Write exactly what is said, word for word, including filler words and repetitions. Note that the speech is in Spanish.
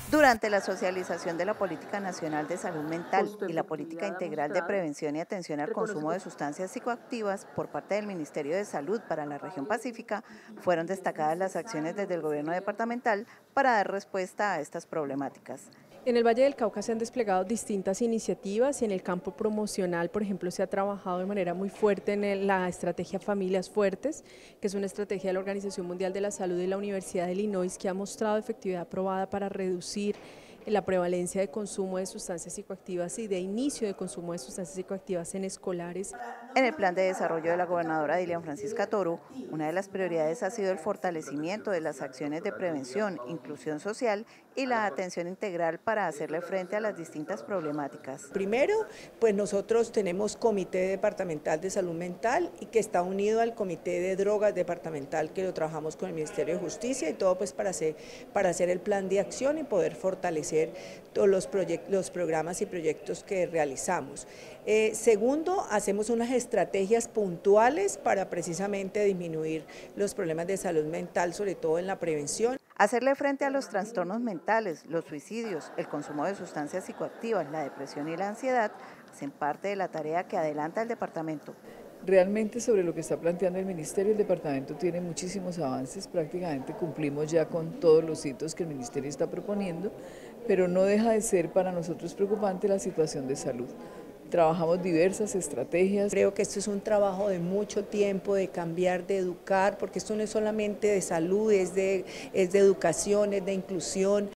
Durante la socialización de la Política Nacional de Salud Mental Con su y la Política efectividad Integral de demostrada, Prevención y Atención al reconoce Consumo que de Sustancias Psicoactivas por parte del Ministerio de Salud para la región Pacífica, fueron y es destacadas las acciones desde necesario el gobierno seguir departamental para dar respuesta a estas problemáticas. En el Valle del Cauca se han desplegado distintas iniciativas y en el campo promocional, por ejemplo, se ha trabajado de manera muy fuerte en el- la estrategia Familias Fuertes, que es una estrategia de la Organización Mundial de la Salud y la Universidad de Illinois que ha mostrado efectividad probada para reducir la prevalencia de consumo de sustancias psicoactivas y de inicio de consumo de sustancias psicoactivas en escolares. En el plan de desarrollo de la gobernadora Dilian Francisca Toro, una de las prioridades ha sido el fortalecimiento de las acciones de prevención, inclusión social y la atención integral para hacerle frente a las distintas problemáticas. Primero, pues nosotros tenemos Comité Departamental de Salud Mental y que está unido al Comité de Drogas Departamental, que lo trabajamos con el Ministerio de Justicia y todo pues para hacer, para hacer el plan de acción y poder fortalecer todos los, los programas y proyectos que realizamos. Eh, segundo, hacemos unas estrategias puntuales para precisamente disminuir los problemas de salud mental, sobre todo en la prevención. Hacerle frente a los trastornos mentales, los suicidios, el consumo de sustancias psicoactivas, la depresión y la ansiedad hacen parte de la tarea que adelanta el departamento. Realmente sobre lo que está planteando el Ministerio, el departamento tiene muchísimos avances, prácticamente cumplimos ya con todos los hitos que el Ministerio está proponiendo, pero no deja de ser para nosotros preocupante la situación de salud. Trabajamos diversas estrategias. Creo que esto es un trabajo de mucho tiempo, de cambiar, de educar, porque esto no es solamente de salud, es de, es de educación, es de inclusión.